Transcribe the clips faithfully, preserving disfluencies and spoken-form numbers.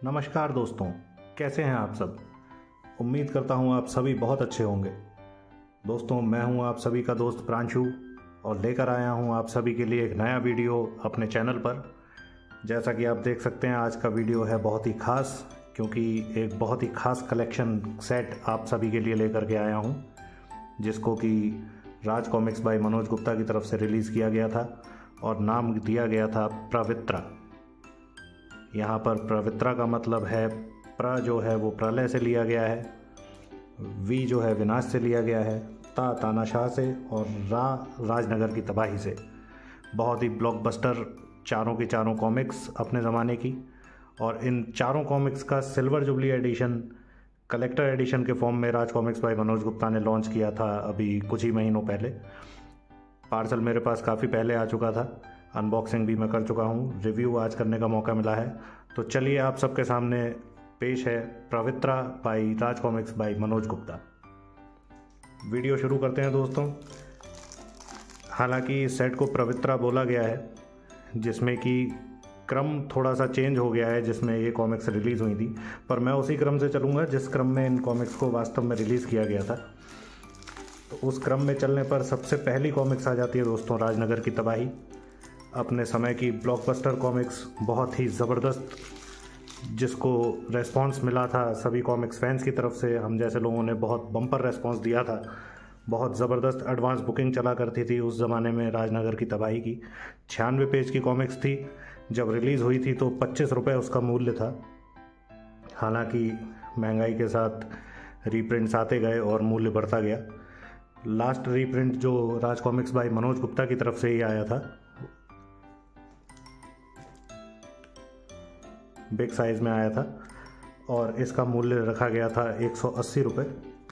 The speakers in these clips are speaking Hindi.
नमस्कार दोस्तों, कैसे हैं आप सब। उम्मीद करता हूं आप सभी बहुत अच्छे होंगे। दोस्तों, मैं हूं आप सभी का दोस्त प्रांशु और लेकर आया हूं आप सभी के लिए एक नया वीडियो अपने चैनल पर। जैसा कि आप देख सकते हैं, आज का वीडियो है बहुत ही खास, क्योंकि एक बहुत ही खास कलेक्शन सेट आप सभी के लिए लेकर के आया हूं, जिसको कि राज कॉमिक्स बाय मनोज गुप्ता की तरफ से रिलीज़ किया गया था और नाम दिया गया था प्रवित्रा। यहाँ पर प्रवित्रा का मतलब है, प्र जो है वो प्रलय से लिया गया है, वी जो है विनाश से लिया गया है, ता तानाशाह से और रा राजनगर की तबाही से। बहुत ही ब्लॉकबस्टर चारों की चारों कॉमिक्स अपने ज़माने की, और इन चारों कॉमिक्स का silver jubilee edition collector edition के फॉर्म में राज कॉमिक्स बाय मनोज गुप्ता ने लॉन्च किया था अभी कुछ ही महीनों पहले। पार्सल मेरे पास काफ़ी पहले आ चुका था, अनबॉक्सिंग भी मैं कर चुका हूँ, रिव्यू आज करने का मौका मिला है। तो चलिए आप सबके सामने पेश है Pravitra by Raj comics by Manoj Gupta. Video शुरू करते हैं दोस्तों। हालांकि इस सेट को प्रवित्रा बोला गया है, जिसमें कि क्रम थोड़ा सा चेंज हो गया है जिसमें ये कॉमिक्स रिलीज़ हुई थी, पर मैं उसी क्रम से चलूँगा जिस क्रम में इन कॉमिक्स को वास्तव में रिलीज़ किया गया था। तो उस क्रम में चलने पर सबसे पहली कॉमिक्स आ जाती है दोस्तों राजनगर की तबाही। अपने समय की ब्लॉकबस्टर कॉमिक्स, बहुत ही ज़बरदस्त, जिसको रेस्पॉन्स मिला था सभी कॉमिक्स फैंस की तरफ से। हम जैसे लोगों ने बहुत बम्पर रेस्पॉन्स दिया था। बहुत ज़बरदस्त एडवांस बुकिंग चला करती थी उस ज़माने में राजनगर की तबाही की। छियानवे पेज की कॉमिक्स थी, जब रिलीज़ हुई थी तो पच्चीस रुपये उसका मूल्य था। हालांकि महंगाई के साथ रीप्रिंट्स आते गए और मूल्य बढ़ता गया। लास्ट रीप्रिंट जो राज कॉमिक्स बाय मनोज गुप्ता की तरफ से ही आया था, बिग साइज में आया था, और इसका मूल्य रखा गया था एक सौ अस्सी रुपये।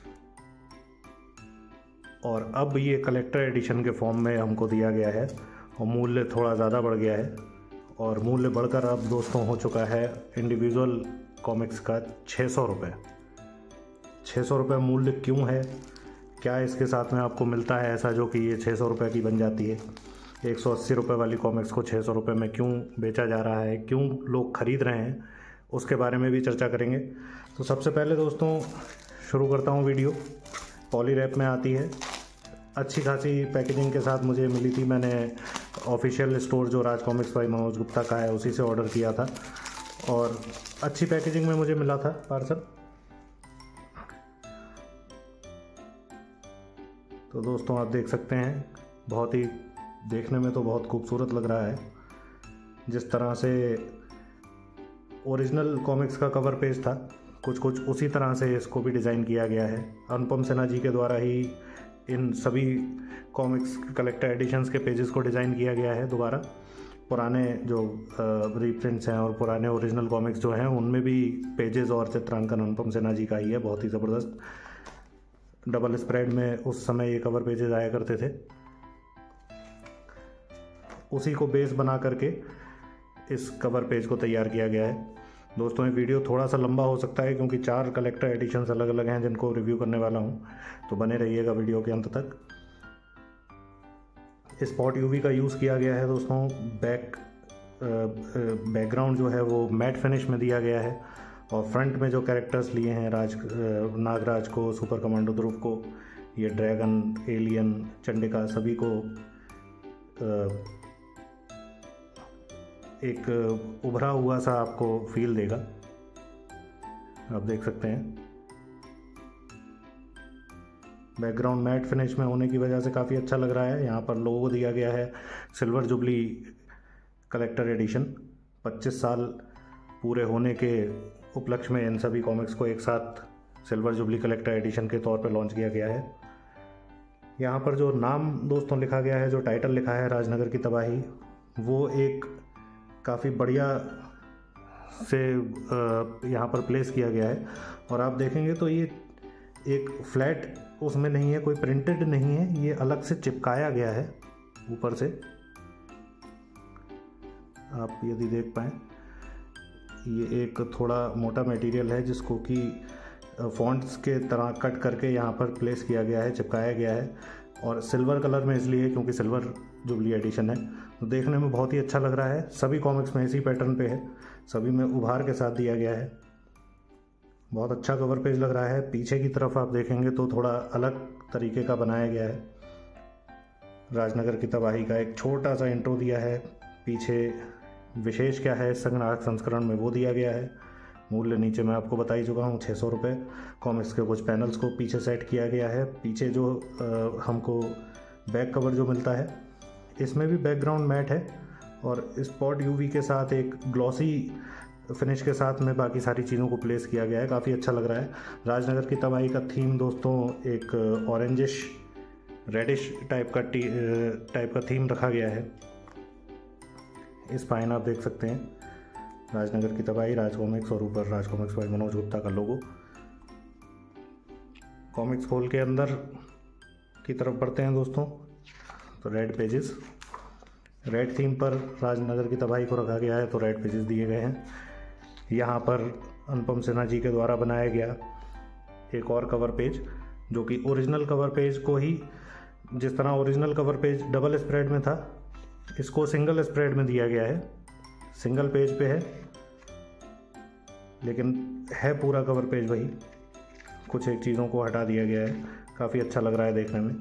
और अब ये कलेक्टर एडिशन के फॉर्म में हमको दिया गया है और मूल्य थोड़ा ज़्यादा बढ़ गया है, और मूल्य बढ़कर अब दोस्तों हो चुका है इंडिविजुअल कॉमिक्स का छः सौ रुपये। छः सौ रुपये मूल्य क्यों है, क्या इसके साथ में आपको मिलता है ऐसा जो कि ये छः सौ रुपये की बन जाती है। एक सौ अस्सी रुपये वाली कॉमिक्स को छः सौ रुपये में क्यों बेचा जा रहा है, क्यों लोग ख़रीद रहे हैं, उसके बारे में भी चर्चा करेंगे। तो सबसे पहले दोस्तों शुरू करता हूँ वीडियो। पॉली रैप में आती है, अच्छी खासी पैकेजिंग के साथ मुझे मिली थी। मैंने ऑफिशियल स्टोर जो राज कॉमिक्स बाय मनोज गुप्ता का है उसी से ऑर्डर किया था, और अच्छी पैकेजिंग में मुझे मिला था पार्सल। तो दोस्तों आप देख सकते हैं, बहुत ही देखने में तो बहुत खूबसूरत लग रहा है। जिस तरह से ओरिजिनल कॉमिक्स का कवर पेज था, कुछ कुछ उसी तरह से इसको भी डिज़ाइन किया गया है। अनुपम सिन्हा जी के द्वारा ही इन सभी कॉमिक्स कलेक्टर एडिशंस के पेजेस को डिज़ाइन किया गया है दोबारा। पुराने जो रीप्रिंट्स हैं और पुराने ओरिजिनल कॉमिक्स जो हैं उनमें भी पेजेस और चित्रांकन अनुपम सिन्हा जी का ही है, बहुत ही ज़बरदस्त। डबल स्प्रेड में उस समय ये कवर पेजेस आया करते थे, उसी को बेस बना करके इस कवर पेज को तैयार किया गया है। दोस्तों ये वीडियो थोड़ा सा लंबा हो सकता है, क्योंकि चार कलेक्टर एडिशंस अलग अलग हैं जिनको रिव्यू करने वाला हूँ, तो बने रहिएगा वीडियो के अंत तक। स्पॉट यूवी का यूज़ किया गया है दोस्तों। बैक बैकग्राउंड जो है वो मैट फिनिश में दिया गया है, और फ्रंट में जो कैरेक्टर्स लिए हैं, राज नागराज को, सुपर कमांडो ध्रुव को, ये ड्रैगन, एलियन, चंडिका, सभी को एक उभरा हुआ सा आपको फील देगा। आप देख सकते हैं बैकग्राउंड मैट फिनिश में होने की वजह से काफ़ी अच्छा लग रहा है। यहाँ पर लोगो दिया गया है सिल्वर जुबली कलेक्टर एडिशन। पच्चीस साल पूरे होने के उपलक्ष्य में इन सभी कॉमिक्स को एक साथ सिल्वर जुबली कलेक्टर एडिशन के तौर पर लॉन्च किया गया है। यहाँ पर जो नाम दोस्तों लिखा गया है, जो टाइटल लिखा है राजनगर की तबाही, वो एक काफ़ी बढ़िया से यहाँ पर प्लेस किया गया है। और आप देखेंगे तो ये एक फ्लैट उसमें नहीं है, कोई प्रिंटेड नहीं है, ये अलग से चिपकाया गया है ऊपर से। आप यदि देख पाएँ, ये एक थोड़ा मोटा मटेरियल है जिसको कि फॉन्ट्स के तरह कट करके यहाँ पर प्लेस किया गया है, चिपकाया गया है। और सिल्वर कलर में इसलिए क्योंकि सिल्वर जुबली एडिशन है, तो देखने में बहुत ही अच्छा लग रहा है। सभी कॉमिक्स में इसी पैटर्न पे है, सभी में उभार के साथ दिया गया है। बहुत अच्छा कवर पेज लग रहा है। पीछे की तरफ आप देखेंगे तो थोड़ा अलग तरीके का बनाया गया है। राजनगर की तबाही का एक छोटा सा इंट्रो दिया है। पीछे विशेष क्या है संग्राहक संस्करण में वो दिया गया है। मूल्य नीचे मैं आपको बता ही चुका हूँ, छः सौ रुपये। कॉमिक्स के कुछ पैनल्स को पीछे सेट किया गया है। पीछे जो आ, हमको बैक कवर जो मिलता है, इसमें भी बैकग्राउंड मैट है और स्पॉट यूवी के साथ एक ग्लॉसी फिनिश के साथ में बाकी सारी चीज़ों को प्लेस किया गया है। काफ़ी अच्छा लग रहा है। राजनगर की तबाही का थीम दोस्तों एक ऑरेंजिश रेडिश टाइप का टाइप का थीम रखा गया है। इस पाइन आप देख सकते हैं, राजनगर की तबाही, राज कॉमिक्स और ऊपर राज कॉमिक्स बाय मनोज गुप्ता का लोगो। कॉमिक्स खोल के अंदर की तरफ बढ़ते हैं दोस्तों, तो रेड पेजेस, रेड थीम पर राजनगर की तबाही को रखा गया है, तो रेड पेजेस दिए गए हैं। यहाँ पर अनुपम सिन्हा जी के द्वारा बनाया गया एक और कवर पेज, जो कि ओरिजिनल कवर पेज को ही, जिस तरह original cover page double spread में था, इसको सिंगल स्प्रेड में दिया गया है। सिंगल पेज पे है लेकिन है पूरा कवर पेज वही, कुछ एक चीज़ों को हटा दिया गया है। काफ़ी अच्छा लग रहा है देखने में।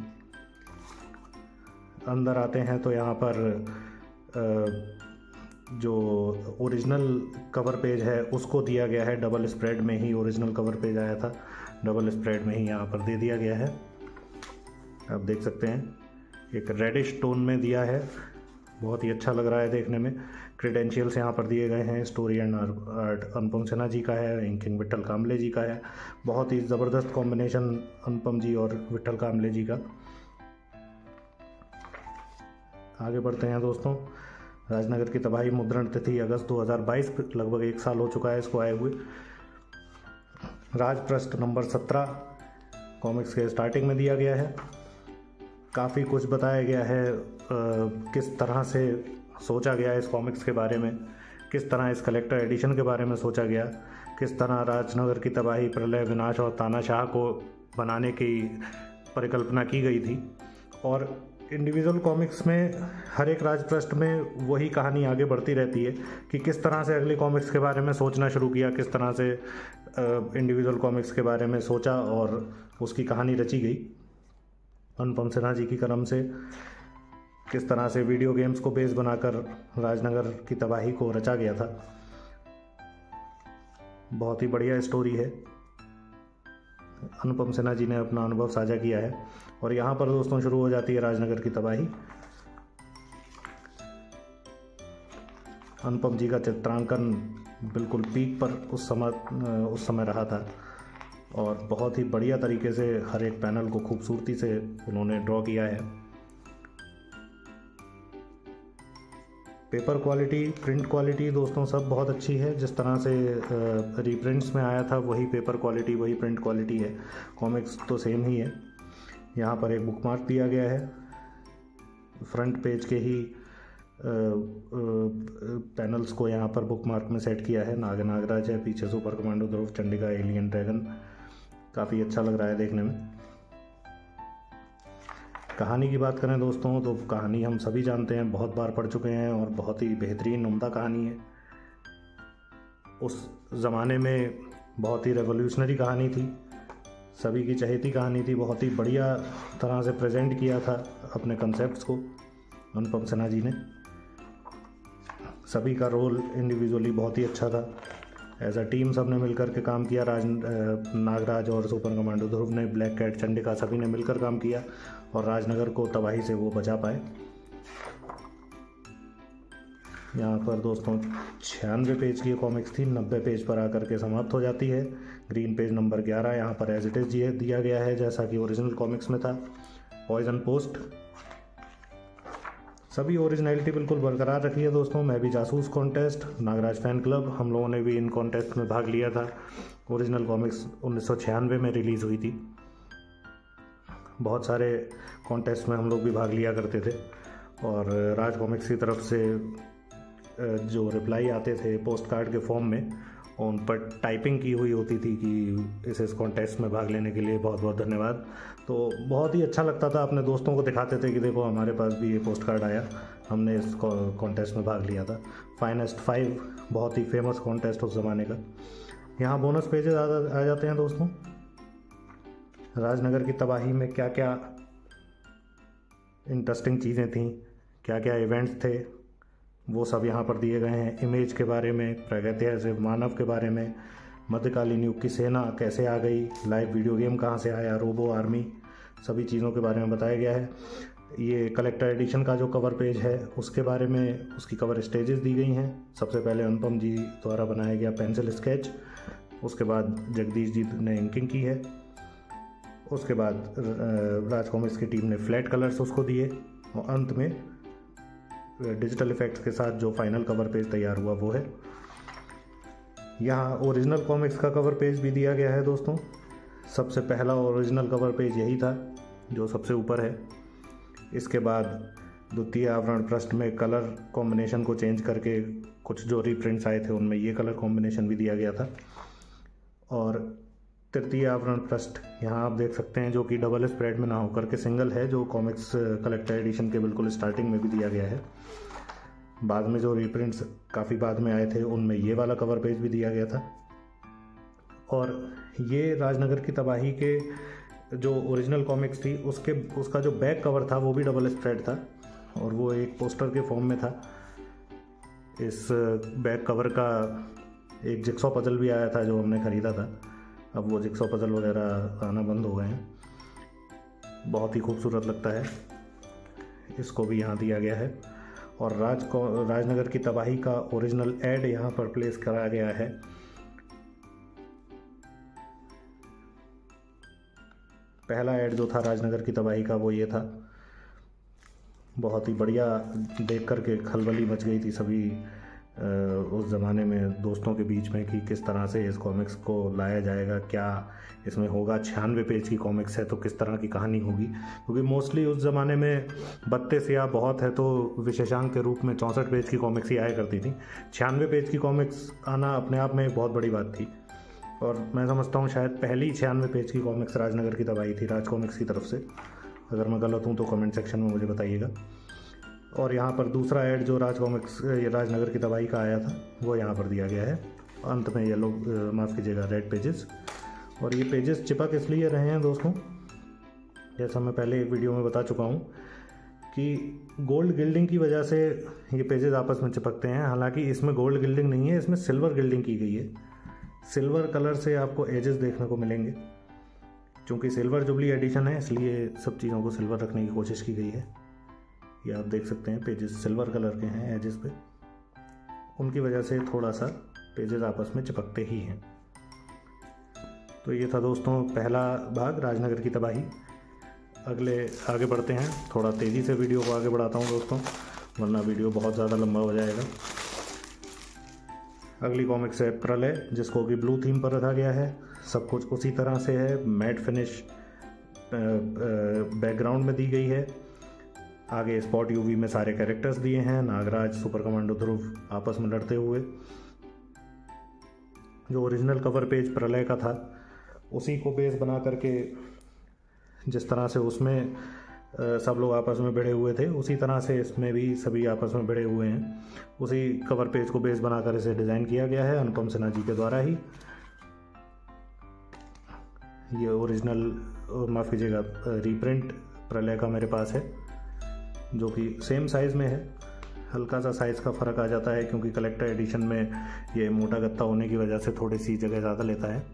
अंदर आते हैं तो यहाँ पर जो ओरिजिनल कवर पेज है उसको दिया गया है डबल स्प्रेड में ही। ओरिजिनल कवर पेज आया था डबल स्प्रेड में ही, यहाँ पर दे दिया गया है। आप देख सकते हैं एक रेडिश टोन में दिया है, बहुत ही अच्छा लग रहा है देखने में। क्रेडेंशियल्स यहाँ पर दिए गए हैं। Story and art Anupam Sinha ji का है, इंकिंग विट्ठल कांबले जी का है। बहुत ही ज़बरदस्त कॉम्बिनेशन अनुपम जी और विट्ठल कांबले जी का। आगे बढ़ते हैं दोस्तों। राजनगर की तबाही मुद्रण तिथि अगस्त दो हज़ार बाईस, लगभग एक साल हो चुका है इसको आए हुए। राजपृष्ठ नंबर सत्रह कॉमिक्स के स्टार्टिंग में दिया गया है। काफ़ी कुछ बताया गया है, आ, किस तरह से सोचा गया इस कॉमिक्स के बारे में, किस तरह इस कलेक्टर एडिशन के बारे में सोचा गया, किस तरह राजनगर की तबाही, प्रलय, विनाश और तानाशाह को बनाने की परिकल्पना की गई थी। और इंडिविजुअल कॉमिक्स में हर एक राजपृष्ठ में वही कहानी आगे बढ़ती रहती है कि किस तरह से अगली कॉमिक्स के बारे में सोचना शुरू किया, किस तरह से इंडिविजुअल कॉमिक्स के बारे में सोचा और उसकी कहानी रची गई। अनुपम सिन्हा जी की कलम से किस तरह से वीडियो गेम्स को बेस बनाकर राजनगर की तबाही को रचा गया था। बहुत ही बढ़िया स्टोरी है। अनुपम सिन्हा जी ने अपना अनुभव साझा किया है। और यहाँ पर दोस्तों शुरू हो जाती है राजनगर की तबाही। अनुपम जी का चित्रांकन बिल्कुल पीक पर उस समय उस समय रहा था और बहुत ही बढ़िया तरीके से हर एक पैनल को खूबसूरती से उन्होंने ड्रॉ किया है। पेपर क्वालिटी, प्रिंट क्वालिटी दोस्तों सब बहुत अच्छी है। जिस तरह से रीप्रिंट्स में आया था वही पेपर क्वालिटी, वही प्रिंट क्वालिटी है। कॉमिक्स तो सेम ही है। यहाँ पर एक बुकमार्क दिया गया है। फ्रंट पेज के ही पैनल्स को यहाँ पर बुकमार्क में सेट किया है। नाग नागराज है, पीछे super commando Dhruv, Chandika, alien dragon. काफ़ी अच्छा लग रहा है देखने में। कहानी की बात करें दोस्तों तो कहानी हम सभी जानते हैं, बहुत बार पढ़ चुके हैं और बहुत ही बेहतरीन उम्दा कहानी है। उस ज़माने में बहुत ही रेवोल्यूशनरी कहानी थी, सभी की चहेती कहानी थी। बहुत ही बढ़िया तरह से प्रेजेंट किया था अपने कंसेप्ट्स को अनुपम सिन्हा जी ने। सभी का रोल इंडिविजुअली बहुत ही अच्छा था। एज अ टीम सब ने मिलकर के काम किया। राज नागराज और सुपर कमांडो ध्रुव ने, ब्लैक कैट, चंडिका, सभी ने मिलकर काम किया और राजनगर को तबाही से वो बचा पाए। यहाँ पर दोस्तों छियानवे पेज की कॉमिक्स थी, नब्बे पेज पर आकर के समाप्त हो जाती है। ग्रीन पेज नंबर ग्यारह यहाँ पर एज इट इज दिया गया है जैसा कि ओरिजिनल कॉमिक्स में था। पॉइजन पोस्ट, सभी ओरिजिनलिटी बिल्कुल बरकरार रखी है दोस्तों। मैं भी जासूस कॉन्टेस्ट, नागराज फैन क्लब, हम लोगों ने भी इन कॉन्टेस्ट में भाग लिया था। ओरिजिनल कॉमिक्स उन्नीस सौ छियानवे में रिलीज़ हुई थी। बहुत सारे कॉन्टेस्ट में हम लोग भी भाग लिया करते थे और राज कॉमिक्स की तरफ से जो रिप्लाई आते थे पोस्ट कार्ड के फॉर्म में, और उन पर टाइपिंग की हुई होती थी कि इस इस कॉन्टेस्ट में भाग लेने के लिए बहुत बहुत धन्यवाद। तो बहुत ही अच्छा लगता था, अपने दोस्तों को दिखाते थे कि देखो हमारे पास भी ये पोस्ट कार्ड आया, हमने इस कॉन्टेस्ट में भाग लिया था। फाइनेस्ट फाइव बहुत ही फेमस कॉन्टेस्ट उस ज़माने का। यहाँ बोनस पेजेस आ, आ जाते हैं दोस्तों। राजनगर की तबाही में क्या क्या इंटरेस्टिंग चीज़ें थीं, क्या क्या इवेंट्स थे, वो सब यहाँ पर दिए गए हैं। इमेज के बारे में, प्रागैतिहासिक मानव के बारे में, मध्यकालीन युग की सेना कैसे आ गई, लाइव वीडियो गेम कहाँ से आया, रोबो आर्मी, सभी चीज़ों के बारे में बताया गया है। ये कलेक्टर एडिशन का जो कवर पेज है उसके बारे में, उसकी कवर स्टेजेस दी गई हैं। सबसे पहले अनुपम जी द्वारा बनाया गया पेंसिल स्केच, उसके बाद जगदीश जी ने इंकिंग की है, उसके बाद राज कॉमिक्स की टीम ने फ्लैट कलर्स उसको दिए, और अंत में डिजिटल इफेक्ट्स के साथ जो फाइनल कवर पेज तैयार हुआ वो है। यहाँ ओरिजिनल कॉमिक्स का कवर पेज भी दिया गया है दोस्तों। सबसे पहला ओरिजिनल कवर पेज यही था जो सबसे ऊपर है। इसके बाद द्वितीय आवरण पृष्ठ में कलर कॉम्बिनेशन को चेंज करके कुछ जो रीप्रिंट्स आए थे उनमें ये कलर कॉम्बिनेशन भी दिया गया था। और तृतीय आवरण पृष्ठ यहाँ आप देख सकते हैं, जो कि डबल स्प्रेड में ना होकर के सिंगल है, जो कॉमिक्स कलेक्टर एडिशन के बिल्कुल स्टार्टिंग में भी दिया गया है। बाद में जो रीप्रिंट्स काफ़ी बाद में आए थे उनमें ये वाला कवर पेज भी दिया गया था। और ये राजनगर की तबाही के जो ओरिजिनल कॉमिक्स थी उसके उसका जो बैक कवर था वो भी डबल स्प्रेड था, और वो एक पोस्टर के फॉर्म में था। इस बैक कवर का एक जिक्सॉ पजल भी आया था जो हमने ख़रीदा था। अब वो जिक्सॉ पजल वगैरह आना बंद हो गए हैं। बहुत ही खूबसूरत लगता है, इसको भी यहाँ दिया गया है। और राज को राजनगर की तबाही का ओरिजिनल एड यहाँ पर प्लेस कराया गया है। पहला ऐड जो था राजनगर की तबाही का वो ये था। बहुत ही बढ़िया, देख कर के खलबली मच गई थी सभी आ, उस ज़माने में दोस्तों के बीच में कि किस तरह से इस कॉमिक्स को लाया जाएगा, क्या इसमें होगा। छियानवे पेज की कॉमिक्स है तो किस तरह की कहानी होगी, क्योंकि मोस्टली उस ज़माने में बत्तीस या बहुत है तो विशेषांक के रूप में चौंसठ पेज की कॉमिक्स ही आया करती थी। छियानवे पेज की कॉमिक्स आना अपने आप में एक बहुत बड़ी बात थी, और मैं समझता हूँ शायद पहली छियानवे पेज की कॉमिक्स राजनगर की तबाही थी राज कॉमिक्स की तरफ से। अगर मैं गलत हूँ तो कमेंट सेक्शन में मुझे बताइएगा। और यहाँ पर दूसरा ऐड जो राज कॉमिक्स राजनगर की तबाही का आया था वो यहाँ पर दिया गया है। अंत में येलो, माफ़ कीजिएगा, रेड पेजेस। और ये पेजेस चिपक इसलिए रहे हैं दोस्तों, जैसा मैं पहले एक वीडियो में बता चुका हूँ कि गोल्ड गिल्डिंग की वजह से ये पेजेस आपस में चिपकते हैं। हालांकि इसमें गोल्ड गिल्डिंग नहीं है, इसमें सिल्वर गिल्डिंग की गई है। सिल्वर कलर से आपको एजेस देखने को मिलेंगे। चूँकि सिल्वर जुबली एडिशन है इसलिए सब चीज़ों को सिल्वर रखने की कोशिश की गई है। ये आप देख सकते हैं पेजेस सिल्वर कलर के हैं एजेस पे, उनकी वजह से थोड़ा सा पेजेस आपस में चिपकते ही हैं। तो ये था दोस्तों पहला भाग राजनगर की तबाही। अगले आगे बढ़ते हैं, थोड़ा तेज़ी से वीडियो को आगे बढ़ाता हूँ दोस्तों, वरना वीडियो बहुत ज़्यादा लंबा हो जाएगा। अगली कॉमिक्स है प्रलय, जिसको कि ब्लू थीम पर रखा गया है। सब कुछ उसी तरह से है, मैट फिनिश बैकग्राउंड में दी गई है। आगे स्पॉट यूवी में सारे कैरेक्टर्स दिए हैं, नागराज, सुपर कमांडो ध्रुव आपस में लड़ते हुए। जो ओरिजिनल कवर पेज प्रलय का था उसी को बेस बना करके, जिस तरह से उसमें सब लोग आपस में भिड़े हुए थे उसी तरह से इसमें भी सभी आपस में भिड़े हुए हैं। उसी कवर पेज को बेस बनाकर इसे डिज़ाइन किया गया है अनुपम सिन्हा जी के द्वारा ही। ये ओरिजिनल, माफ़ कीजिएगा, रीप्रिंट प्रलय का मेरे पास है, जो कि सेम साइज़ में है। हल्का सा साइज़ का फ़र्क आ जाता है क्योंकि कलेक्टर एडिशन में ये मोटा गत्ता होने की वजह से थोड़ी सी जगह ज़्यादा लेता है।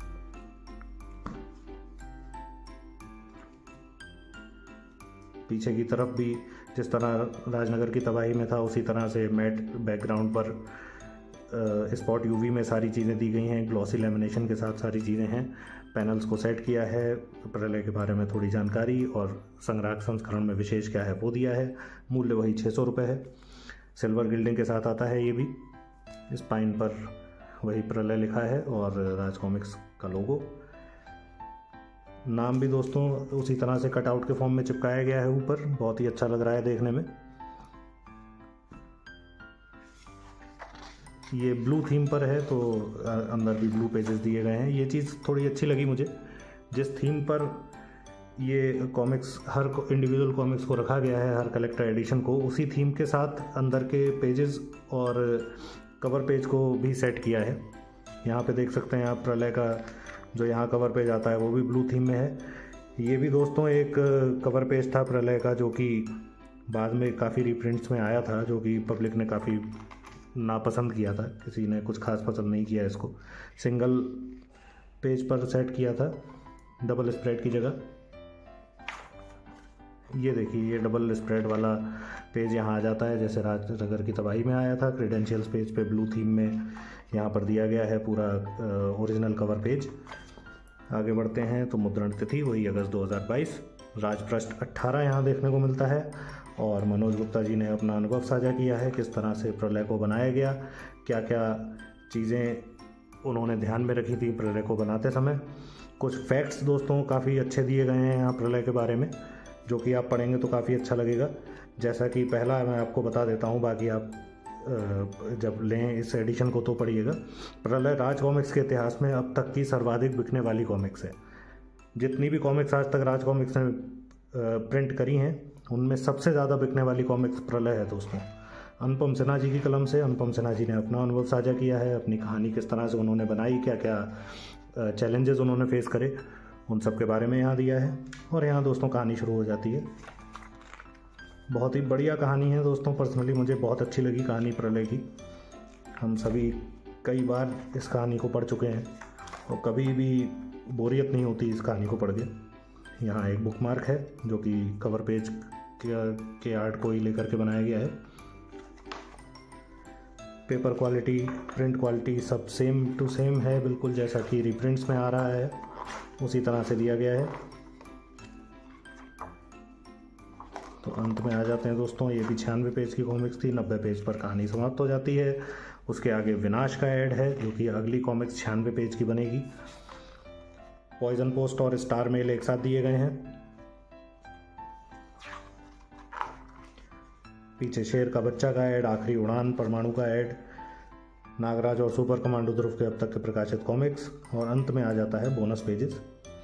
पीछे की तरफ भी जिस तरह राजनगर की तबाही में था उसी तरह से मैट बैकग्राउंड पर स्पॉट यूवी में सारी चीज़ें दी गई हैं, ग्लॉसी लेमिनेशन के साथ सारी चीज़ें हैं। पैनल्स को सेट किया है, प्रलय के बारे में थोड़ी जानकारी और संग्राहक संस्करण में विशेष क्या है वो दिया है। मूल्य वही छः सौ रुपये है। सिल्वर गिल्डिंग के साथ आता है ये भी। स्पाइन पर वही प्रलय लिखा है और राज कॉमिक्स का लोगो। नाम भी दोस्तों उसी तरह से कटआउट के फॉर्म में चिपकाया गया है ऊपर, बहुत ही अच्छा लग रहा है देखने में। ये ब्लू थीम पर है तो अंदर भी ब्लू पेजेस दिए गए हैं। ये चीज़ थोड़ी अच्छी लगी मुझे, जिस थीम पर ये कॉमिक्स हर इंडिविजुअल कॉमिक्स को रखा गया है, हर कलेक्टर एडिशन को उसी थीम के साथ अंदर के पेजेस और कवर पेज को भी सेट किया है। यहाँ पे देख सकते हैं आप प्रलय का जो यहाँ कवर पेज आता है वो भी ब्लू थीम में है। ये भी दोस्तों एक कवर पेज था प्रलय का, जो कि बाद में काफ़ी रीप्रिंट्स में आया था, जो कि पब्लिक ने काफ़ी नापसंद किया था, किसी ने कुछ खास पसंद नहीं किया इसको। सिंगल पेज पर सेट किया था डबल स्प्रेड की जगह। ये देखिए, ये डबल स्प्रेड वाला पेज यहाँ आ जाता है, जैसे राजनगर की तबाही में आया था। क्रेडेंशियल्स पेज पे ब्लू थीम में यहाँ पर दिया गया है पूरा ओरिजिनल कवर पेज। आगे बढ़ते हैं तो मुद्रण तिथि वही अगस्त दो हज़ार बाईस, राजपृष्ठ अट्ठारह यहाँ देखने को मिलता है। और मनोज गुप्ता जी ने अपना अनुभव साझा किया है, किस तरह से प्रलय को बनाया गया, क्या क्या चीज़ें उन्होंने ध्यान में रखी थी प्रलय को बनाते समय। कुछ फैक्ट्स दोस्तों काफ़ी अच्छे दिए गए हैं यहाँ प्रलय के बारे में, जो कि आप पढ़ेंगे तो काफ़ी अच्छा लगेगा। जैसा कि पहला मैं आपको बता देता हूँ, बाकी आप जब लें इस एडिशन को तो पढ़िएगा। प्रलय राज कॉमिक्स के इतिहास में अब तक की सर्वाधिक बिकने वाली कॉमिक्स है। जितनी भी कॉमिक्स आज तक राज कॉमिक्स ने प्रिंट करी हैं, उनमें सबसे ज़्यादा बिकने वाली कॉमिक्स प्रलय है दोस्तों। अनुपम सिन्हा जी की कलम से अनुपम सिन्हा जी ने अपना अनुभव साझा किया है, अपनी कहानी किस तरह से उन्होंने बनाई, क्या क्या चैलेंजेस उन्होंने फेस करे, उन सब के बारे में यहाँ दिया है। और यहाँ दोस्तों कहानी शुरू हो जाती है। बहुत ही बढ़िया कहानी है दोस्तों, पर्सनली मुझे बहुत अच्छी लगी कहानी प्रलय की। हम सभी कई बार इस कहानी को पढ़ चुके हैं और कभी भी बोरियत नहीं होती इस कहानी को पढ़ के। यहाँ एक बुक मार्क है जो कि कवर पेज के आर्ट को ही लेकर के बनाया गया है। पेपर क्वालिटी, प्रिंट क्वालिटी सब सेम टू सेम है, बिल्कुल जैसा कि रिप्रिंट्स में आ रहा है उसी तरह से दिया गया है। तो अंत में आ जाते हैं दोस्तों, ये भी छियानवे पेज की कॉमिक्स थी, नब्बे पेज पर कहानी समाप्त हो जाती है। उसके आगे विनाश का ऐड है, जो कि अगली कॉमिक्स छियानवे पेज की बनेगी। पॉइजन पोस्ट और स्टार मेल एक साथ दिए गए हैं। पीछे शेर का बच्चा का ऐड, आखिरी उड़ान परमाणु का ऐड, नागराज और सुपर कमांडो ध्रुव के अब तक के प्रकाशित कॉमिक्स, और अंत में आ जाता है बोनस पेजेस।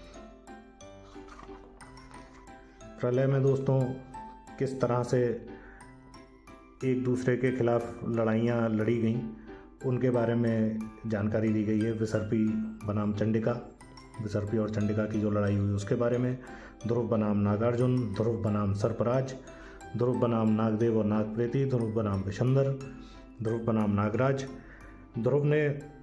प्रलय में दोस्तों किस तरह से एक दूसरे के खिलाफ लड़ाइयाँ लड़ी गईं, उनके बारे में जानकारी दी गई है। विसर्पी बनाम चंडिका, विसर्पी और चंडिका की जो लड़ाई हुई उसके बारे में। ध्रुव बनाम नागार्जुन, ध्रुव बनाम सर्पराज, ध्रुव बनाम नागदेव और नागप्रेती, ध्रुव बनाम विशंदर, ध्रुव बनाम नागराज। ध्रुव ने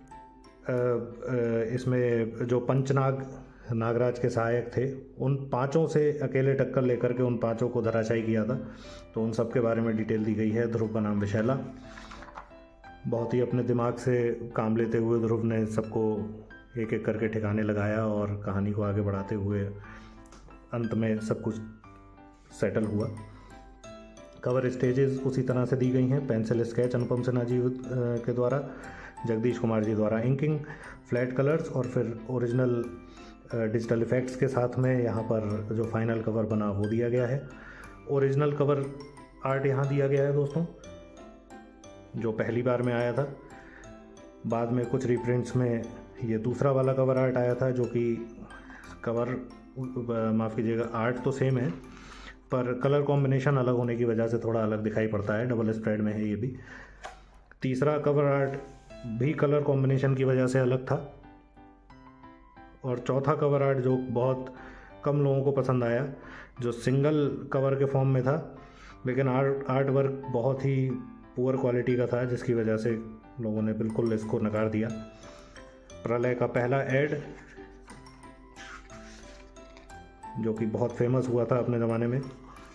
इसमें जो पंचनाग नागराज के सहायक थे, उन पांचों से अकेले टक्कर लेकर के उन पांचों को धराशायी किया था, तो उन सब के बारे में डिटेल दी गई है। ध्रुव बनाम विशैला, बहुत ही अपने दिमाग से काम लेते हुए ध्रुव ने सबको एक एक करके ठिकाने लगाया और कहानी को आगे बढ़ाते हुए अंत में सब कुछ सेटल हुआ। कवर स्टेजेस उसी तरह से दी गई हैं, पेंसिल स्केच अनुपम सिन्हा जी के द्वारा, जगदीश कुमार जी द्वारा इंकिंग, फ्लैट कलर्स और फिर ओरिजिनल डिजिटल इफ़ेक्ट्स के साथ में यहाँ पर जो फाइनल कवर बना वो दिया गया है। ओरिजिनल कवर आर्ट यहाँ दिया गया है दोस्तों, जो पहली बार में आया था। बाद में कुछ रीप्रिंट्स में ये दूसरा वाला कवर आर्ट आया था, जो कि कवर माफ़ कीजिएगा आर्ट तो सेम है पर कलर कॉम्बिनेशन अलग होने की वजह से थोड़ा अलग दिखाई पड़ता है, डबल स्प्रेड में है ये भी। तीसरा कवर आर्ट भी कलर कॉम्बिनेशन की वजह से अलग था। और चौथा कवर आर्ट जो बहुत कम लोगों को पसंद आया, जो सिंगल कवर के फॉर्म में था, लेकिन आर्ट आर्ट वर्क बहुत ही पुअर क्वालिटी का था, जिसकी वजह से लोगों ने बिल्कुल इसको नकार दिया। प्रलय का पहला ऐड जो कि बहुत फेमस हुआ था अपने ज़माने में,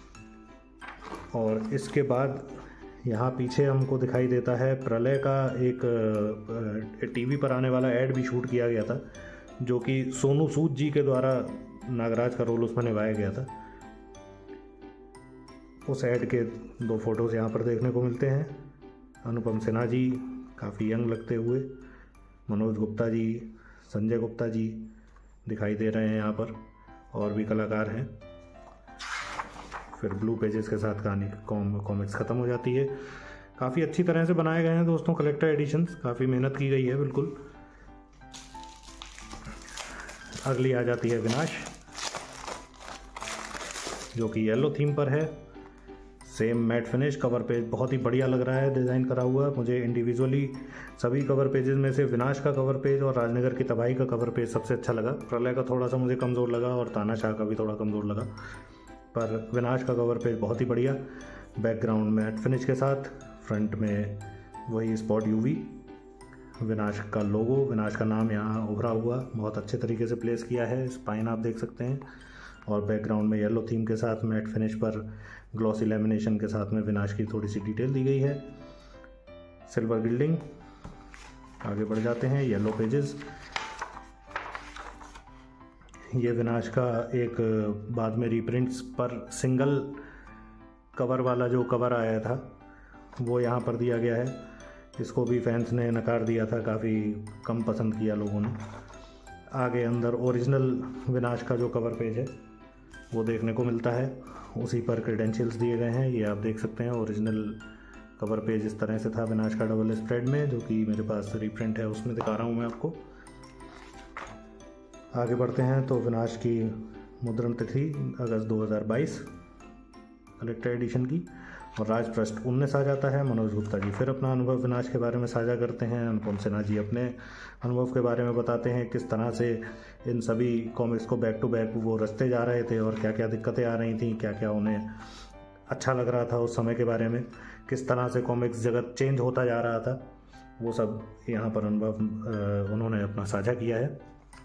और इसके बाद यहाँ पीछे हमको दिखाई देता है प्रलय का एक टीवी पर आने वाला ऐड भी शूट किया गया था, जो कि सोनू सूद जी के द्वारा नागराज का रोल उसमें निभाया गया था। उस ऐड के दो फोटोज़ यहाँ पर देखने को मिलते हैं। अनुपम सिन्हा जी काफ़ी यंग लगते हुए, मनोज गुप्ता जी, संजय गुप्ता जी दिखाई दे रहे हैं यहाँ पर, और भी कलाकार हैं। फिर ब्लू पेजेस के साथ कहानी कॉमिक्स ख़त्म हो जाती है। काफ़ी अच्छी तरह से बनाए गए हैं दोस्तों कलेक्टर एडिशंस, काफ़ी मेहनत की गई है बिल्कुल। अगली आ जाती है विनाश, जो कि येलो थीम पर है। Same matte finish, cover page बहुत ही बढ़िया लग रहा है डिज़ाइन करा हुआ। मुझे इंडिविजुअली सभी कवर पेजेस में से विनाश का कवर पेज और राजनगर की तबाही का कवर पेज सबसे अच्छा लगा। प्रलय का थोड़ा सा मुझे कमज़ोर लगा और तानाशाह का भी थोड़ा कमज़ोर लगा, पर विनाश का कवर पेज बहुत ही बढ़िया। बैकग्राउंड मैट फिनिश के साथ, फ्रंट में वही स्पॉट यूवी, विनाश का लोगो, विनाश का नाम यहाँ उभरा हुआ बहुत अच्छे तरीके से प्लेस किया है। स्पाइन आप देख सकते हैं, और बैकग्राउंड में येलो थीम के साथ मैट फिनिश पर ग्लॉसी लेमिनेशन के साथ में विनाश की थोड़ी सी डिटेल दी गई है। सिल्वर गिल्डिंग, आगे बढ़ जाते हैं। येलो पेजेस, ये विनाश का एक बाद में रीप्रिंट्स पर सिंगल कवर वाला जो कवर आया था वो यहाँ पर दिया गया है। इसको भी फैंस ने नकार दिया था, काफ़ी कम पसंद किया लोगों ने। आगे अंदर ओरिजिनल विनाश का जो कवर पेज है वो देखने को मिलता है, उसी पर क्रेडेंशियल्स दिए गए हैं। ये आप देख सकते हैं, ओरिजिनल कवर पेज इस तरह से था विनाश का डबल स्प्रेड में, जो कि मेरे पास रीप्रिंट है उसमें दिखा रहा हूँ मैं आपको। आगे बढ़ते हैं तो विनाश की मुद्रण तिथि अगस्त दो हज़ार बाईस कलेक्टर एडिशन की, और राज पृष्ठ उन्नीस आ जाता है। मनोज गुप्ता जी फिर अपना अनुभव विनाश के बारे में साझा करते हैं। अनुपम सिन्हा जी अपने अनुभव के बारे में बताते हैं, किस तरह से इन सभी कॉमिक्स को बैक टू बैक वो रचते जा रहे थे और क्या क्या दिक्कतें आ रही थी, क्या क्या उन्हें अच्छा लग रहा था उस समय के बारे में, किस तरह से कॉमिक्स जगत चेंज होता जा रहा था, वो सब यहाँ पर अनुभव उन्होंने अपना साझा किया है।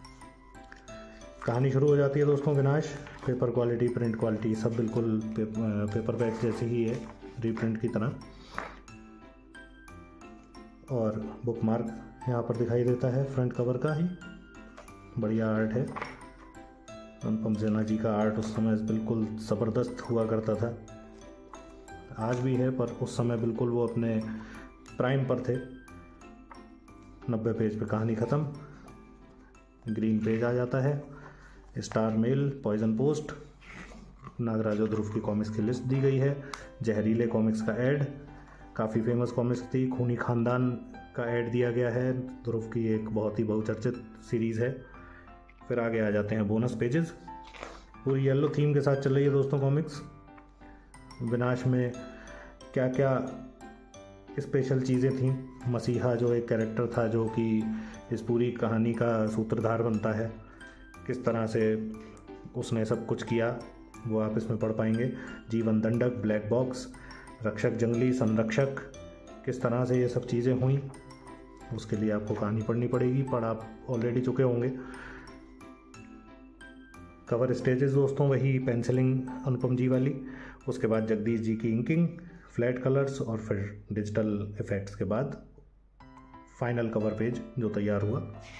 कहानी शुरू हो जाती है दोस्तों। विनाश, पेपर क्वालिटी, प्रिंट क्वालिटी सब बिल्कुल पे, पेपर बैक जैसी ही है, रीप्रिंट की तरह। और बुक मार्क यहाँ पर दिखाई देता है फ्रंट कवर का ही, बढ़िया आर्ट है। अनुपम सिन्हा जी का आर्ट उस समय बिल्कुल ज़बरदस्त हुआ करता था, आज भी है, पर उस समय बिल्कुल वो अपने प्राइम पर थे। नब्बे पेज पे कहानी ख़त्म। ग्रीन पेज आ जाता है। Star mail, poison post, Nagraj और ध्रुव की कॉमिक्स की लिस्ट दी गई है। जहरीले कॉमिक्स का ऐड, काफ़ी फेमस कॉमिक्स थी। खूनी खानदान का ऐड दिया गया है, ध्रुव की एक बहुत ही बहुचर्चित सीरीज़ है। फिर आगे आ जाते हैं बोनस पेजेस। पूरी येलो थीम के साथ चल रही है दोस्तों कॉमिक्स। विनाश में क्या क्या स्पेशल चीज़ें थीं। मसीहा जो एक कैरेक्टर था जो कि इस पूरी कहानी का सूत्रधार बनता है, किस तरह से उसने सब कुछ किया वो आप इसमें पढ़ पाएंगे। जीवन दंडक, ब्लैक बॉक्स, रक्षक जंगली, संरक्षक, किस तरह से ये सब चीज़ें हुई उसके लिए आपको कहानी पढ़नी पड़ेगी, पढ़ आप ऑलरेडी चुके होंगे। कवर स्टेजेस दोस्तों वही पेंसिलिंग अनुपम जी वाली, उसके बाद जगदीश जी की इंकिंग, फ्लैट कलर्स, और फिर डिजिटल इफ़ेक्ट्स के बाद फाइनल कवर पेज जो तैयार हुआ।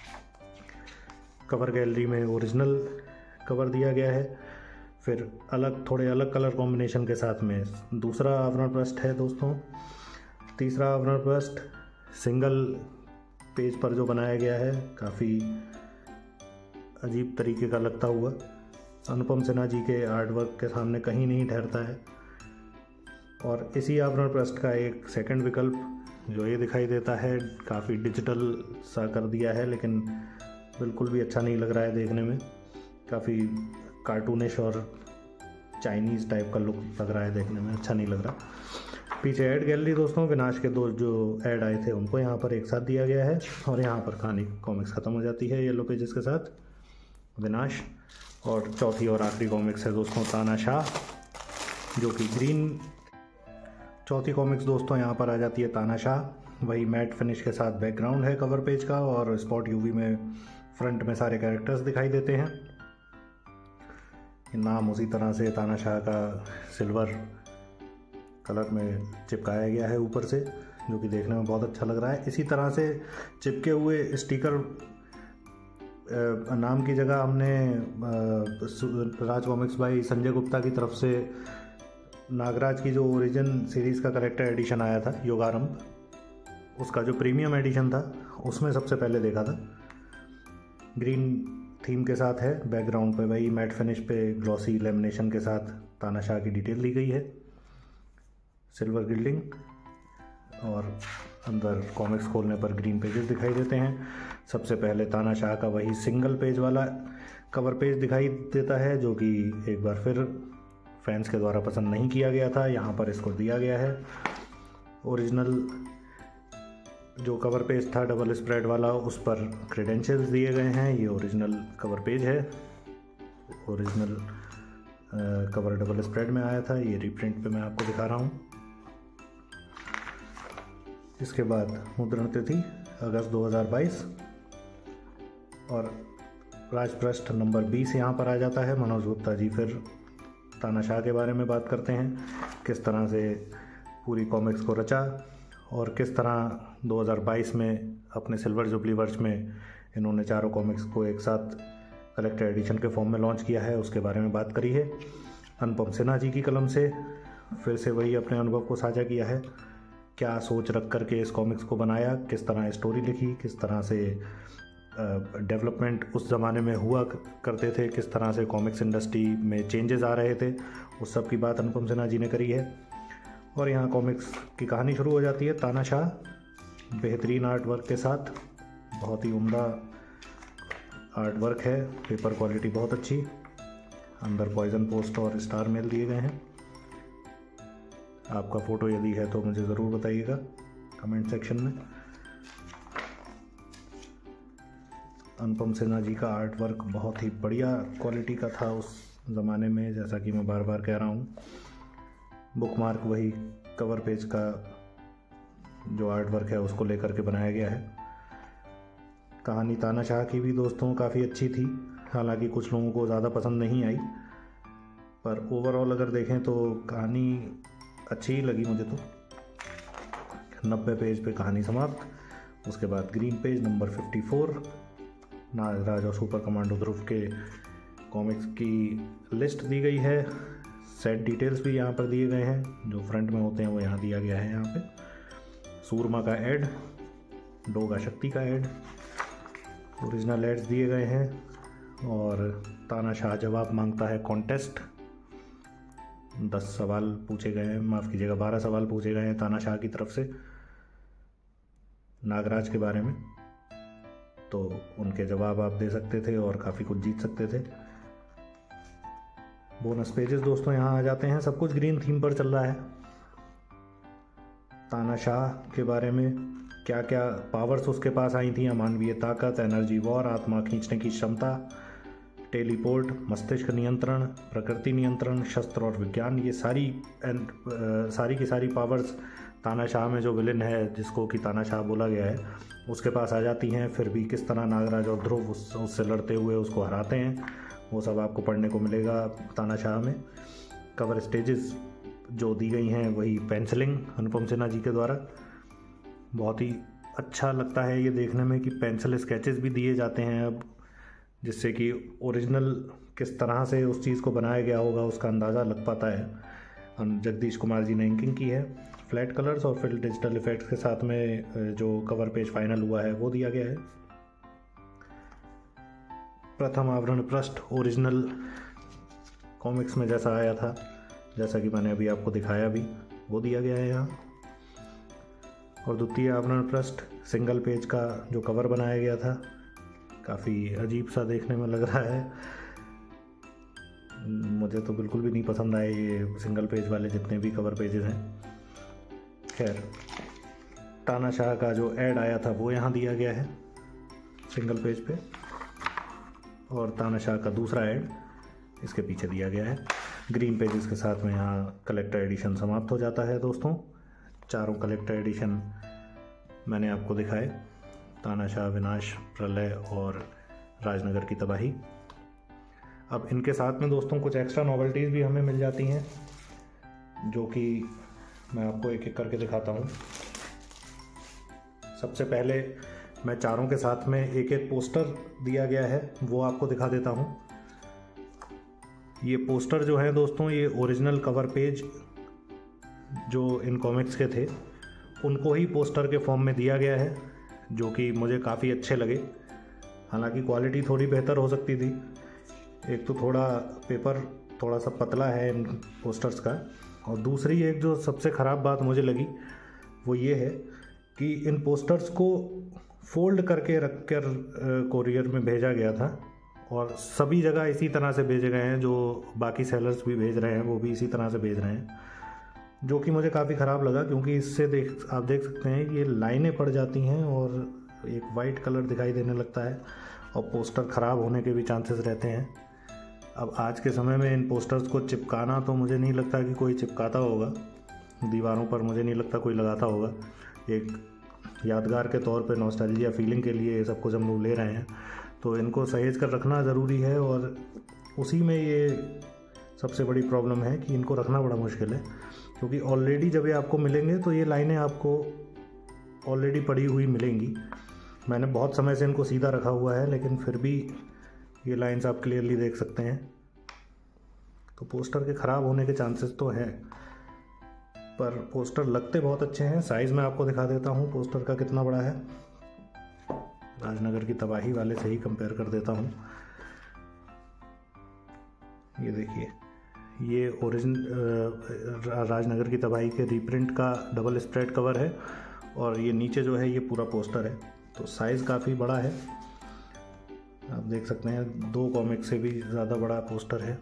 कवर गैलरी में ओरिजिनल कवर दिया गया है, फिर अलग थोड़े अलग कलर कॉम्बिनेशन के साथ में दूसरा आवरण पृष्ठ है दोस्तों। तीसरा आवरण पृष्ठ सिंगल पेज पर जो बनाया गया है, काफ़ी अजीब तरीके का लगता हुआ, अनुपम सिन्हा जी के आर्टवर्क के सामने कहीं नहीं ठहरता है। और इसी आवरण पृष्ठ का एक सेकंड विकल्प जो ये दिखाई देता है, काफ़ी डिजिटल सा कर दिया है, लेकिन बिल्कुल भी अच्छा नहीं लग रहा है देखने में, काफ़ी कार्टूनिश और चाइनीज़ टाइप का लुक लग रहा है देखने में, अच्छा नहीं लग रहा। पीछे ऐड गैलरी दोस्तों, विनाश के दो जो ऐड आए थे उनको यहाँ पर एक साथ दिया गया है, और यहाँ पर कहानी कॉमिक्स ख़त्म हो जाती है येलो पेजेस के साथ विनाश। और चौथी और आखिरी कॉमिक्स है दोस्तों तानाशाह, जो कि ग्रीन। चौथी कॉमिक्स दोस्तों यहाँ पर आ जाती है तानाशाह, वही मैट फिनिश के साथ बैकग्राउंड है कवर पेज का, और स्पॉट यूवी में फ्रंट में सारे कैरेक्टर्स दिखाई देते हैं। नाम उसी तरह से तानाशाह का सिल्वर कलर में चिपकाया गया है ऊपर से, जो कि देखने में बहुत अच्छा लग रहा है। इसी तरह से चिपके हुए स्टिकर नाम की जगह हमने राज कॉमिक्स बाई संजय गुप्ता की तरफ से नागराज की जो ओरिजिन सीरीज़ का कलेक्टर एडिशन आया था योगारंभ, उसका जो प्रीमियम एडिशन था उसमें सबसे पहले देखा था। ग्रीन थीम के साथ है, बैकग्राउंड पे वही मैट फिनिश पे ग्लॉसी लेमिनेशन के साथ तानाशाह की डिटेल दी गई है। सिल्वर गिल्डिंग, और अंदर कॉमिक्स खोलने पर ग्रीन पेजेस दिखाई देते हैं। सबसे पहले तानाशाह का वही सिंगल पेज वाला कवर पेज दिखाई देता है, जो कि एक बार फिर फैंस के द्वारा पसंद नहीं किया गया था। यहाँ पर इसको दिया गया है। ओरिजिनल जो कवर पेज था डबल स्प्रेड वाला, उस पर क्रेडेंशियल्स दिए गए हैं। ये ओरिजिनल कवर पेज है। ओरिजिनल कवर डबल स्प्रेड में आया था। ये रीप्रिंट पे मैं आपको दिखा रहा हूँ। इसके बाद मुद्रण तिथि अगस्त दो हज़ार बाईस और राजपृष्ठ नंबर बीस यहाँ पर आ जाता है। मनोज गुप्ता जी फिर तानाशाह के बारे में बात करते हैं, किस तरह से पूरी कॉमिक्स को रचा और किस तरह दो हज़ार बाईस में अपने सिल्वर जुबली वर्ष में इन्होंने चारों कॉमिक्स को एक साथ कलेक्टर एडिशन के फॉर्म में लॉन्च किया है, उसके बारे में बात करी है। अनुपम सिन्हा जी की कलम से फिर से वही अपने अनुभव को साझा किया है, क्या सोच रख कर के इस कॉमिक्स को बनाया, किस तरह स्टोरी लिखी, किस तरह से डेवलपमेंट उस ज़माने में हुआ करते थे, किस तरह से कॉमिक्स इंडस्ट्री में चेंजेस आ रहे थे, उस सब की बात अनुपम सिन्हा जी ने करी है। और यहाँ कॉमिक्स की कहानी शुरू हो जाती है। तानाशाह बेहतरीन आर्ट वर्क के साथ, बहुत ही उम्दा आर्ट वर्क है, पेपर क्वालिटी बहुत अच्छी, अंदर पॉइजन पोस्ट और स्टार मेल दिए गए हैं। आपका फ़ोटो यदि है तो मुझे ज़रूर बताइएगा कमेंट सेक्शन में। अनुपम सिन्हा जी का आर्ट वर्क बहुत ही बढ़िया क्वालिटी का था उस ज़माने में, जैसा कि मैं बार बार कह रहा हूँ। बुकमार्क वही कवर पेज का जो आर्ट वर्क है उसको लेकर के बनाया गया है। कहानी तानाशाह की भी दोस्तों काफ़ी अच्छी थी, हालांकि कुछ लोगों को ज़्यादा पसंद नहीं आई, पर ओवरऑल अगर देखें तो कहानी अच्छी ही लगी मुझे तो। नब्बे पेज पे कहानी समाप्त। उसके बाद ग्रीन पेज नंबर चौवन, नागराज और सुपर कमांडो ध्रुव के कॉमिक्स की लिस्ट दी गई है। सेट डिटेल्स भी यहाँ पर दिए गए हैं, जो फ्रंट में होते हैं वो यहाँ दिया गया है। यहाँ पे सूरमा का एड, डोगा शक्ति का एड, ओरिजिनल एड्स दिए गए हैं। और तानाशाह जवाब मांगता है कॉन्टेस्ट, दस सवाल पूछे गए हैं, माफ़ कीजिएगा बारह सवाल पूछे गए हैं तानाशाह की तरफ से नागराज के बारे में, तो उनके जवाब आप दे सकते थे और काफ़ी कुछ जीत सकते थे। बोनस पेजेस दोस्तों यहाँ आ जाते हैं। सब कुछ ग्रीन थीम पर चल रहा है। तानाशाह के बारे में क्या क्या पावर्स उसके पास आई थी, अमानवीय ताकत, एनर्जी वॉर, आत्मा खींचने की क्षमता, टेलीपोर्ट, मस्तिष्क नियंत्रण, प्रकृति नियंत्रण, शस्त्र और विज्ञान, ये सारी एंड सारी की सारी पावर्स तानाशाह में जो विलेन है जिसको कि तानाशाह बोला गया है उसके पास आ जाती हैं। फिर भी किस तरह नागराज और ध्रुव उस, उससे लड़ते हुए उसको हराते हैं, वो सब आपको पढ़ने को मिलेगा तानाशाह में। कवर स्टेजेस जो दी गई हैं वही पेंसिलिंग अनुपम सिन्हा जी के द्वारा, बहुत ही अच्छा लगता है ये देखने में कि पेंसिल स्केचेस भी दिए जाते हैं अब, जिससे कि ओरिजिनल किस तरह से उस चीज़ को बनाया गया होगा उसका अंदाज़ा लग पाता है। जगदीश कुमार जी ने इंकिंग की है। फ्लैट कलर्स और फिर डिजिटल इफेक्ट्स के साथ में जो कवर पेज फाइनल हुआ है वो दिया गया है। प्रथम आवरण पृष्ठ ओरिजिनल कॉमिक्स में जैसा आया था, जैसा कि मैंने अभी आपको दिखाया भी, वो दिया गया है यहाँ। और द्वितीय आवरण पृष्ठ सिंगल पेज का जो कवर बनाया गया था, काफ़ी अजीब सा देखने में लग रहा है, मुझे तो बिल्कुल भी नहीं पसंद आए ये सिंगल पेज वाले जितने भी कवर पेजेस हैं। खैर, तानाशाह का जो ऐड आया था वो यहाँ दिया गया है सिंगल पेज पे, और तानाशाह का दूसरा ऐड इसके पीछे दिया गया है। ग्रीन पेजेस के साथ में यहाँ कलेक्टर एडिशन समाप्त हो जाता है दोस्तों। चारों कलेक्टर एडिशन मैंने आपको दिखाए, तानाशाह, विनाश, प्रलय और राजनगर की तबाही। अब इनके साथ में दोस्तों कुछ एक्स्ट्रा नॉवेल्टीज़ भी हमें मिल जाती हैं, जो कि मैं आपको एक एक करके दिखाता हूँ। सबसे पहले मैं चारों के साथ में एक एक पोस्टर दिया गया है वो आपको दिखा देता हूँ। ये पोस्टर जो है दोस्तों, ये ओरिजिनल कवर पेज जो इन कॉमिक्स के थे उनको ही पोस्टर के फॉर्म में दिया गया है, जो कि मुझे काफ़ी अच्छे लगे। हालांकि क्वालिटी थोड़ी बेहतर हो सकती थी, एक तो थोड़ा पेपर थोड़ा सा पतला है इन पोस्टर्स का, और दूसरी एक जो सबसे ख़राब बात मुझे लगी वो ये है कि इन पोस्टर्स को फोल्ड करके रख कर कोरियर में भेजा गया था और सभी जगह इसी तरह से भेजे गए हैं, जो बाकी सेलर्स भी भेज रहे हैं वो भी इसी तरह से भेज रहे हैं, जो कि मुझे काफ़ी ख़राब लगा क्योंकि इससे देख आप देख सकते हैं ये लाइनें पड़ जाती हैं और एक वाइट कलर दिखाई देने लगता है और पोस्टर ख़राब होने के भी चांसेस रहते हैं। अब आज के समय में इन पोस्टर्स को चिपकाना तो मुझे नहीं लगता कि कोई चिपकाता होगा दीवारों पर, मुझे नहीं लगता कोई लगाता होगा। एक यादगार के तौर पे नॉस्टैल्जिया फीलिंग के लिए ये सब कुछ हम लोग ले रहे हैं, तो इनको सहेज कर रखना ज़रूरी है और उसी में ये सबसे बड़ी प्रॉब्लम है कि इनको रखना बड़ा मुश्किल है, क्योंकि ऑलरेडी जब ये आपको मिलेंगे तो ये लाइनें आपको ऑलरेडी पड़ी हुई मिलेंगी। मैंने बहुत समय से इनको सीधा रखा हुआ है लेकिन फिर भी ये लाइंस आप क्लियरली देख सकते हैं, तो पोस्टर के ख़राब होने के चांसेस तो हैं, पर पोस्टर लगते बहुत अच्छे हैं। साइज़ मैं आपको दिखा देता हूँ पोस्टर का कितना बड़ा है, राजनगर की तबाही वाले से ही कंपेयर कर देता हूँ। ये देखिए, ये ओरिजिनल राजनगर की तबाही के रीप्रिंट का डबल स्प्रेड कवर है और ये नीचे जो है ये पूरा पोस्टर है, तो साइज़ काफ़ी बड़ा है, आप देख सकते हैं दो कॉमिक से भी ज़्यादा बड़ा पोस्टर है।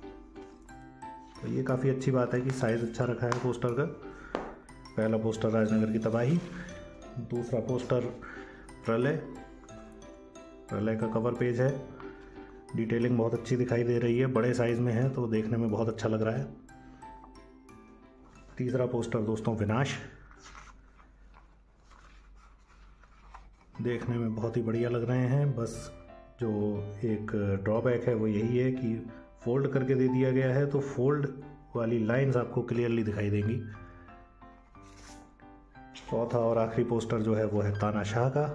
तो ये काफ़ी अच्छी बात है कि साइज़ अच्छा रखा है पोस्टर का। पहला पोस्टर राजनगर की तबाही, दूसरा पोस्टर प्रलय, प्रलय का कवर पेज है, डिटेलिंग बहुत अच्छी दिखाई दे रही है, बड़े साइज़ में है तो देखने में बहुत अच्छा लग रहा है। तीसरा पोस्टर दोस्तों विनाश, देखने में बहुत ही बढ़िया लग रहे हैं, बस जो एक ड्रॉबैक है वो यही है कि फोल्ड करके दे दिया गया है तो फोल्ड वाली लाइंस आपको क्लियरली दिखाई देंगी। चौथा और आखिरी पोस्टर जो है वो है तानाशाह का,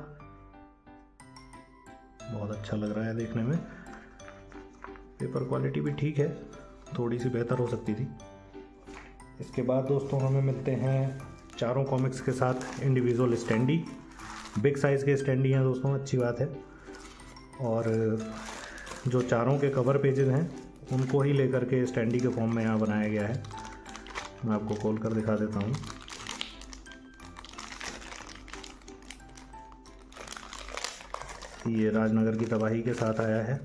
बहुत अच्छा लग रहा है देखने में। पेपर क्वालिटी भी ठीक है, थोड़ी सी बेहतर हो सकती थी। इसके बाद दोस्तों हमें मिलते हैं चारों कॉमिक्स के साथ इंडिविजुअल स्टैंडी, बिग साइज़ के स्टैंडी हैं दोस्तों, अच्छी बात है। और जो चारों के कवर पेजेस हैं उनको ही लेकर के स्टैंडी के फॉर्म में यहाँ बनाया गया है। मैं आपको खोल कर दिखा देता हूँ। ये राजनगर की तबाही के साथ आया है,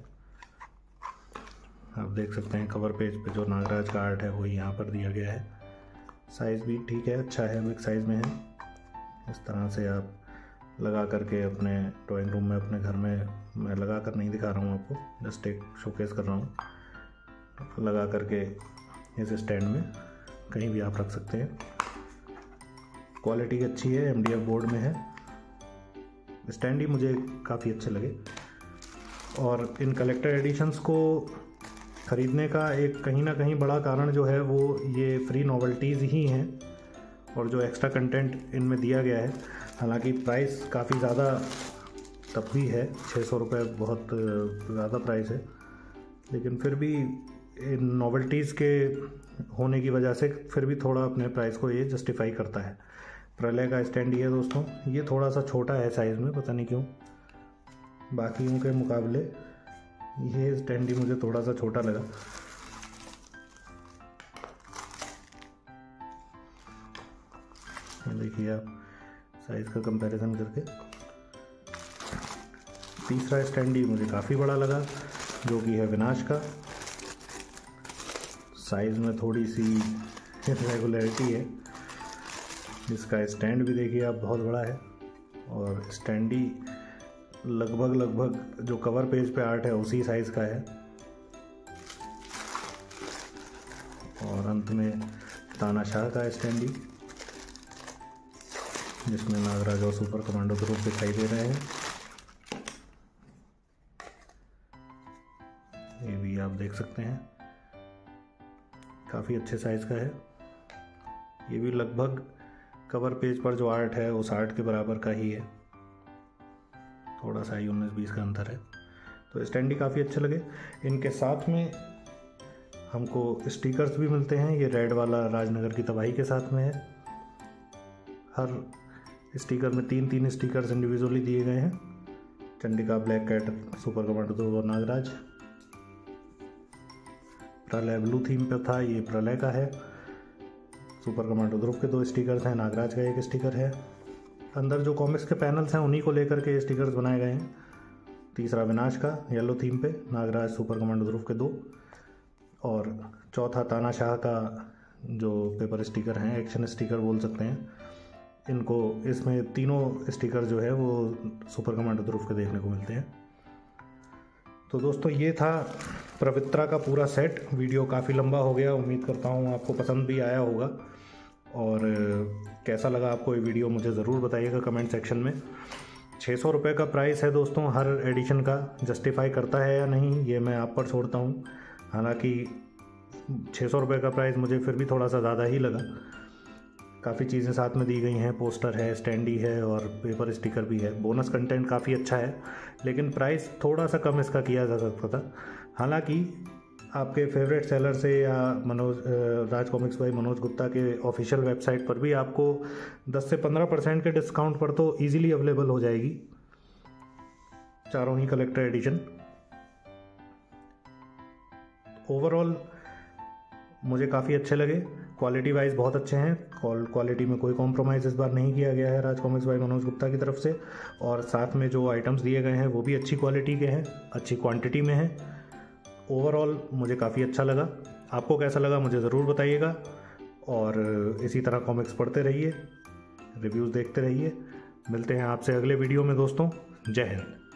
आप देख सकते हैं कवर पेज पे जो नागराज का आर्ट है वो यहाँ पर दिया गया है। साइज़ भी ठीक है, अच्छा है, बिग साइज़ में है। इस तरह से आप लगा करके अपने ड्राइंग रूम में, अपने घर में, मैं लगा कर नहीं दिखा रहा हूँ आपको, जस्ट एक शोकेस कर रहा हूँ, लगा करके इस स्टैंड में कहीं भी आप रख सकते हैं। क्वालिटी अच्छी है, एम डी एफ बोर्ड में है। स्टैंड ही मुझे काफ़ी अच्छे लगे और इन कलेक्टर एडिशंस को ख़रीदने का एक कहीं ना कहीं बड़ा कारण जो है वो ये फ्री नॉवेल्टीज़ ही हैं और जो एक्स्ट्रा कंटेंट इनमें दिया गया है। हालांकि प्राइस काफ़ी ज़्यादा तब भी है, छः सौ रुपये बहुत ज़्यादा प्राइस है, लेकिन फिर भी इन नॉवेल्टीज़ के होने की वजह से फिर भी थोड़ा अपने प्राइस को ये जस्टिफाई करता है। प्रलय का स्टैंड ही है दोस्तों, ये थोड़ा सा छोटा है साइज़ में, पता नहीं क्यों, बाकियों के मुकाबले ये स्टैंड ही मुझे थोड़ा सा छोटा लगा। देखिए आप साइज़ का कंपैरिजन करके। तीसरा स्टैंड ही मुझे काफ़ी बड़ा लगा जो कि है विनाश का। साइज़ में थोड़ी सी रेगुलरिटी है, इसका स्टैंड भी देखिए आप बहुत बड़ा है और स्टैंड ही लगभग लगभग जो कवर पेज पे आर्ट है उसी साइज़ का है। और अंत में तानाशाह का स्टैंड ही, जिसमें नागराज और सुपर कमांडो के रूप दिखाई दे रहे हैं। ये भी आप देख सकते हैं, काफ़ी अच्छे साइज़ का है। ये भी लगभग कवर पेज पर जो आर्ट है उस आर्ट के बराबर का ही है, थोड़ा सा ही उन्नीस बीस का अंतर है। तो स्टैंडी काफ़ी अच्छे लगे। इनके साथ में हमको स्टिकर्स भी मिलते हैं, ये रेड वाला राजनगर की तबाही के साथ में है। हर स्टिकर में तीन तीन स्टिकर्स इंडिविजुअली दिए गए हैं, Chandika, black cat, super commando दो और नागराज। प्रलय ब्लू थीम पे था, ये प्रलय का है। सुपर कमांडो ध्रुव के दो स्टिकर्स हैं, नागराज का एक स्टिकर है। अंदर जो कॉमिक्स के पैनल्स हैं उन्हीं को लेकर के स्टिकर्स बनाए गए हैं। तीसरा विनाश का येलो थीम पे, नागराज सुपर कमांडो ध्रुव के दो, और चौथा तानाशाह का जो पेपर स्टिकर हैं, एक्शन स्टिकर बोल सकते हैं इनको। इसमें तीनों स्टिकर जो है वो सुपर कमांडो ध्रुव के देखने को मिलते हैं। तो दोस्तों ये था पवित्रा का पूरा सेट। वीडियो काफ़ी लंबा हो गया, उम्मीद करता हूँ आपको पसंद भी आया होगा। और कैसा लगा आपको ये वीडियो मुझे ज़रूर बताइएगा कमेंट सेक्शन में। छः सौ रुपये का प्राइस है दोस्तों हर एडिशन का। जस्टिफाई करता है या नहीं ये मैं आप पर छोड़ता हूँ। हालांकि छः सौ रुपये का प्राइस मुझे फिर भी थोड़ा सा ज़्यादा ही लगा। काफ़ी चीज़ें साथ में दी गई हैं, पोस्टर है, स्टैंडी है और पेपर स्टिकर भी है। बोनस कंटेंट काफ़ी अच्छा है, लेकिन प्राइस थोड़ा सा कम इसका किया जा सकता था। हालांकि आपके फेवरेट सेलर से या मनोज राज कॉमिक्स बाय मनोज गुप्ता के ऑफिशियल वेबसाइट पर भी आपको दस से पंद्रह परसेंट के डिस्काउंट पर तो इजीली अवेलेबल हो जाएगी चारों ही कलेक्टर एडिशन। ओवरऑल मुझे काफ़ी अच्छे लगे, क्वालिटी वाइज बहुत अच्छे हैं। क्वालिटी में कोई कॉम्प्रोमाइज़ इस बार नहीं किया गया है राज कॉमिक्स बाय मनोज गुप्ता की तरफ से। और साथ में जो आइटम्स दिए गए हैं वो भी अच्छी क्वालिटी के हैं, अच्छी क्वांटिटी में हैं। ओवरऑल मुझे काफ़ी अच्छा लगा। आपको कैसा लगा मुझे ज़रूर बताइएगा। और इसी तरह कॉमिक्स पढ़ते रहिए, रिव्यूज़ देखते रहिए। मिलते हैं आपसे अगले वीडियो में दोस्तों। जय हिंद।